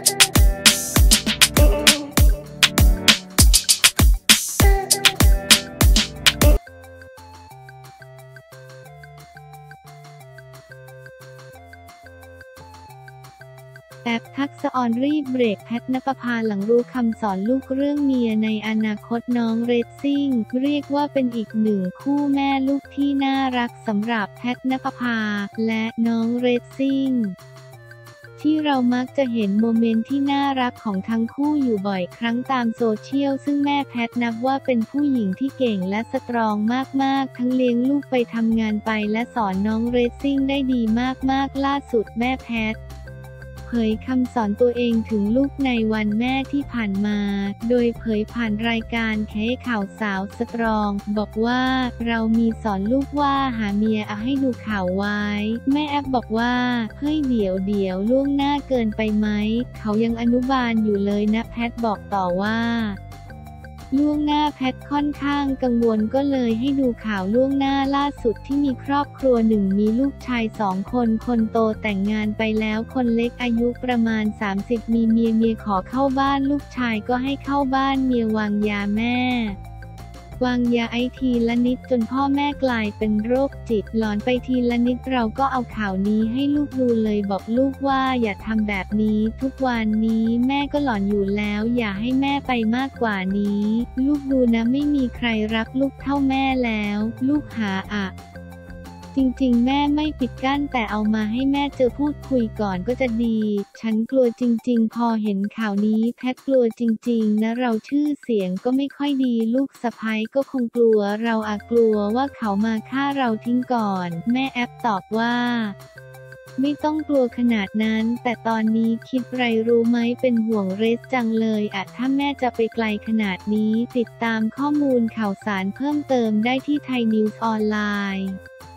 แอปทักษะออนรีบเบรกแพทณปภาหลังรู้คำสอนลูกเรื่องเมียในอนาคตน้องเรซซิ่งเรียกว่าเป็นอีกหนึ่งคู่แม่ลูกที่น่ารักสำหรับแพทณปภาและน้องเรซซิ่งที่เรามักจะเห็นโมเมนต์ที่น่ารักของทั้งคู่อยู่บ่อยครั้งตามโซเชียลซึ่งแม่แพทนับว่าเป็นผู้หญิงที่เก่งและสตรองมากๆทั้งเลี้ยงลูกไปทำงานไปและสอนน้องเรซซิ่งได้ดีมากๆล่าสุดแม่แพทเผยคำสอนตัวเองถึงลูกในวันแม่ที่ผ่านมาโดยเผยผ่านรายการแค่ข่าวสาวสตรองบอกว่าเรามีสอนลูกว่าหาเมียให้ดูข่าวไว้แม่แอปบอกว่าเฮ้ยเดี๋ยวล่วงหน้าเกินไปไหมเขายังอนุบาลอยู่เลยนะแพทบอกต่อว่าล่วงหน้าแพทค่อนข้างกังวลก็เลยให้ดูข่าวล่วงหน้าล่าสุดที่มีครอบครัวหนึ่งมีลูกชาย2 คนคนโตแต่งงานไปแล้วคนเล็กอายุประมาณ30มีเมียขอเข้าบ้านลูกชายก็ให้เข้าบ้านเมียวางยาแม่วางยาทีละนิดจนพ่อแม่กลายเป็นโรคจิตหลอนไปทีละนิดเราก็เอาข่าวนี้ให้ลูกดูเลยบอกลูกว่าอย่าทำแบบนี้ทุกวันนี้แม่ก็หลอนอยู่แล้วอย่าให้แม่ไปมากกว่านี้ลูกดูนะไม่มีใครรักลูกเท่าแม่แล้วลูกหาจริงๆแม่ไม่ปิดกั้นแต่เอามาให้แม่เจอพูดคุยก่อนก็จะดีฉันกลัวจริงๆพอเห็นข่าวนี้แพทกลัวจริงๆนะเราชื่อเสียงก็ไม่ค่อยดีลูกสะใภ้ก็คงกลัวเรากลัวว่าเขามาฆ่าเราทิ้งก่อนแม่แอปตอบว่าไม่ต้องกลัวขนาดนั้นแต่ตอนนี้คิดไรรู้ไหมเป็นห่วงเรซจังเลยถ้าแม่จะไปไกลขนาดนี้ติดตามข้อมูลข่าวสารเพิ่มเติมได้ที่ไทยนิวส์ออนไลน์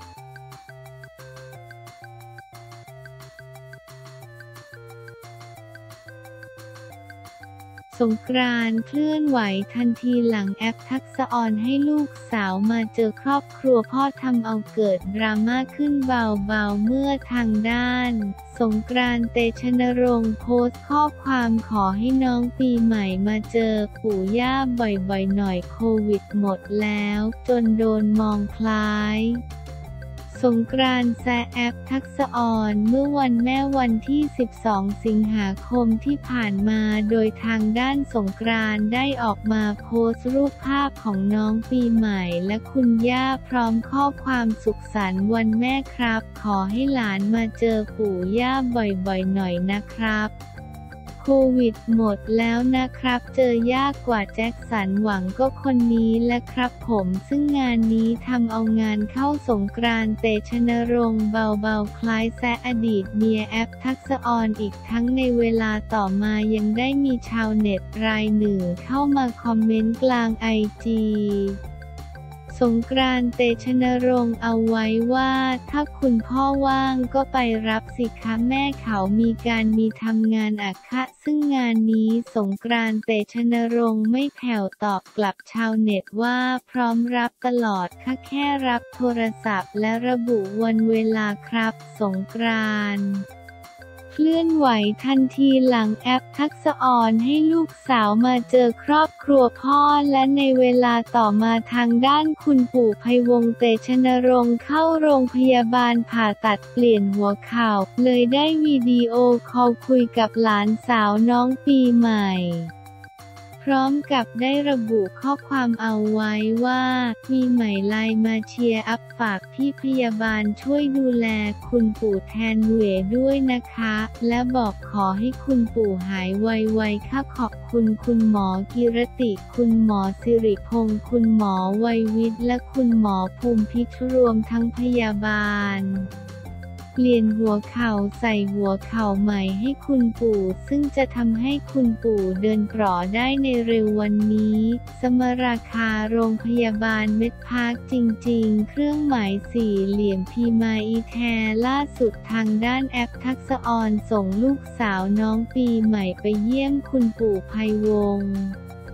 สงกรานต์เคลื่อนไหวทันทีหลังแอปทักษะออนให้ลูกสาวมาเจอครอบครัวพ่อทำเอาเกิดดราม่าขึ้นเบาๆเมื่อทางด้านสงกรานต์เตชะนรงค์โพสต์ข้อความขอให้น้องปีใหม่มาเจอปู่ย่าบ่อยๆหน่อยโควิดหมดแล้วจนโดนมองคล้ายสงกรานต์แซะแอปทักษะออนเมื่อวันแม่วันที่12 สิงหาคมที่ผ่านมาโดยทางด้านสงกรานต์ได้ออกมาโพสต์รูปภาพของน้องปีใหม่และคุณย่าพร้อมข้อความสุขสันต์วันแม่ครับขอให้หลานมาเจอปู่ย่าบ่อยๆหน่อยนะครับโควิดหมดแล้วนะครับเจอยากกว่าแจ็คสันหวังก็คนนี้แหละครับผมซึ่งงานนี้ทำเอางานเข้าสงกรานต์เตชะนรงค์เบาๆคล้ายแซะอดีตเมียแอปทักษะออนอีกทั้งในเวลาต่อมายังได้มีชาวเน็ตรายหนึ่งเข้ามาคอมเมนต์กลางIGสงกรานต์เตชะนรงค์เอาไว้ว่าถ้าคุณพ่อว่างก็ไปรับสิคะแม่เขามีทำงานคะซึ่งงานนี้สงกรานต์เตชะนรงค์ไม่แผ่วตอบกลับชาวเน็ตว่าพร้อมรับตลอดค่ะแค่รับโทรศัพท์และระบุวันเวลาครับสงกรานต์เคลื่อนไหวทันทีหลังแอปทักษะออนให้ลูกสาวมาเจอครอบครัวพ่อและในเวลาต่อมาทางด้านคุณปู่ไพวงศ์เตชะนรงค์เข้าโรงพยาบาลผ่าตัดเปลี่ยนหัวเข่าเลยได้วิดีโอคอลคุยกับหลานสาวน้องปีใหม่พร้อมกับได้ระบุข้อความเอาไว้ว่าปีใหม่ไลน์มาเชียร์อัพฝากพี่พยาบาลช่วยดูแลคุณปู่แทนเหวด้วยนะคะและบอกขอให้คุณปู่หายไวๆค่ะขอบคุณคุณหมอกิรติคุณหมอสิริพงศ์คุณหมอวัยวิทย์และคุณหมอภูมิพิชรวมทั้งพยาบาลเปลี่ยนหัวเข่าใส่หัวเข่าใหม่ให้คุณปู่ซึ่งจะทำให้คุณปู่เดินปลอได้ในเร็ววันนี้สมราคาโรงพยาบาลเม็ดพาร์คจริงๆเครื่องหมายสี่เหลี่ยมพีมาอีแทล่าสุดทางด้านแอปทักษะออนส่งลูกสาวน้องปีใหม่ไปเยี่ยมคุณปู่ไพวงศ์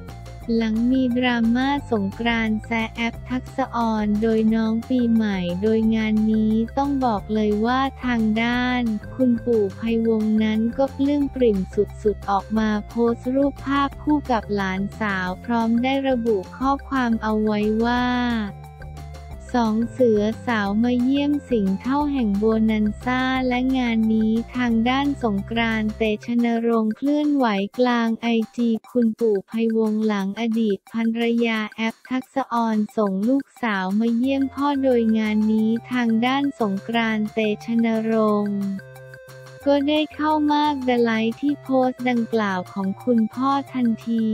หลังมีดราม่าสงกรานต์แซะแอปทักษะออนโดยน้องปีใหม่โดยงานนี้ต้องบอกเลยว่าทางด้านคุณปู่ไพวงศ์นั้นก็ปลื้มปริ่มสุดๆออกมาโพสต์รูปภาพคู่กับหลานสาวพร้อมได้ระบุข้อความเอาไว้ว่าสองเสือสาวมาเยี่ยมสิงห์เท่าแห่งโบนันซ่าและงานนี้ทางด้านสงกรานต์เตชนรงค์เคลื่อนไหวกลางไอจีคุณปู่ไพวงศ์หลังอดีตภรรยาแอปทักษะออนส่งลูกสาวมาเยี่ยมพ่อโดยงานนี้ทางด้านสงกรานต์เตชนรงค์ก็ได้เข้ามากดไลค์ที่โพสต์ดังกล่าวของคุณพ่อทันที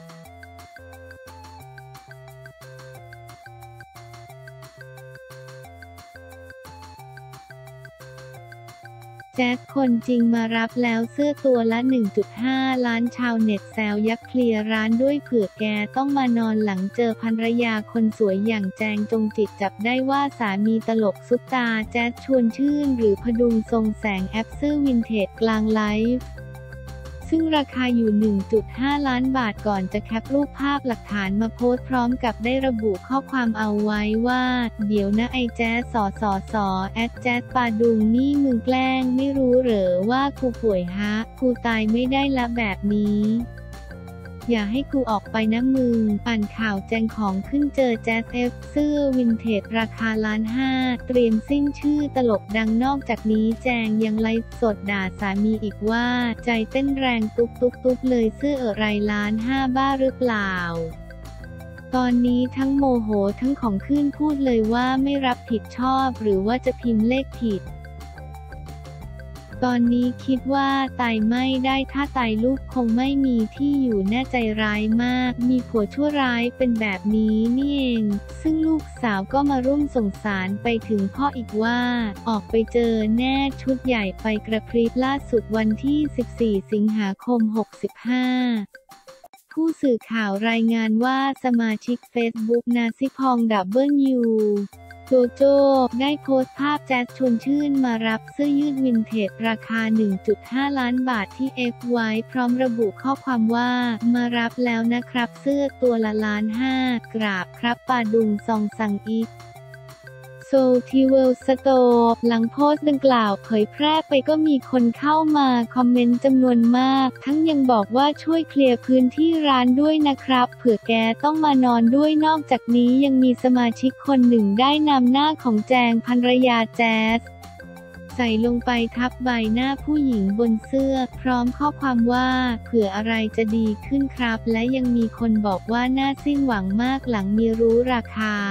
แจ๊สคนจริงมารับแล้วเสื้อตัวละ 1.5 ล้านชาวเน็ตแซวยักษ์เคลียร์ร้านด้วยเผื่อแกต้องมานอนหลังเจอภรรยาคนสวยอย่างแจงจงจิตจับได้ว่าสามีตลกซุปตาแจ๊สชวนชื่นหรือพดุงทรงแสงแอปเสื้อวินเทจกลางไลฟ์ซึ่งราคาอยู่ 1.5 ล้านบาทก่อนจะแคปรูปภาพหลักฐานมาโพสต์พร้อมกับได้ระบุข้อความเอาไว้ว่าเดี๋ยวนะไอ้แจ๊สแอดแจ๊สปาดุงนี่มึงแกล้งไม่รู้เหรอว่ากูป่วยฮะกูตายไม่ได้ละแบบนี้อย่าให้กูออกไปนะมึงอ่านข่าวแจงของขึ้นเจอแจ๊สเสื้อวินเทจราคา1.5 ล้านเตรียมสิ้นชื่อตลกดังนอกจากนี้แจงยังไลฟ์สดด่าสามีอีกว่าใจเต้นแรงตุ๊บเลยเสื้ออะไร1.5 ล้านบ้าหรือเปล่าตอนนี้ทั้งโมโหทั้งของขึ้นพูดเลยว่าไม่รับผิดชอบหรือว่าจะพิมพ์เลขผิดตอนนี้คิดว่าตายไม่ได้ถ้าตายลูกคงไม่มีที่อยู่แน่ใจร้ายมากมีผัวชั่วร้ายเป็นแบบนี้นี่เองซึ่งลูกสาวก็มาร่วมส่งสารไปถึงพ่ออีกว่าออกไปเจอแน่ชุดใหญ่ไฟกระพริบล่าสุดวันที่ 14 สิงหาคม 65ผู้สื่อข่าวรายงานว่าสมาชิกเฟซบุ๊กนาซิพองโจโจ้ได้โพสต์ภาพแจ๊สชวนชื่นมารับเสื้อยืดวินเทจราคา 1.5 ล้านบาทที่เอฟไว้พร้อมระบุข้อความว่ามารับแล้วนะครับเสื้อตัวละ1.5 ล้านกราบครับปาดุงซองซังอีกโซทีเวลสโตร์หลังโพสต์ดังกล่าวเผยแพร่ไปก็มีคนเข้ามาคอมเมนต์จำนวนมากทั้งยังบอกว่าช่วยเคลียร์พื้นที่ร้านด้วยนะครับเผื่อแกต้องมานอนด้วยนอกจากนี้ยังมีสมาชิกคนหนึ่งได้นำหน้าของแจงภรรยาแจ๊สใส่ลงไปทับใบหน้าผู้หญิงบนเสื้อพร้อมข้อความว่าเผื่ออะไรจะดีขึ้นครับและยังมีคนบอกว่าน่าสิ้นหวังมากหลังมีรู้ราคา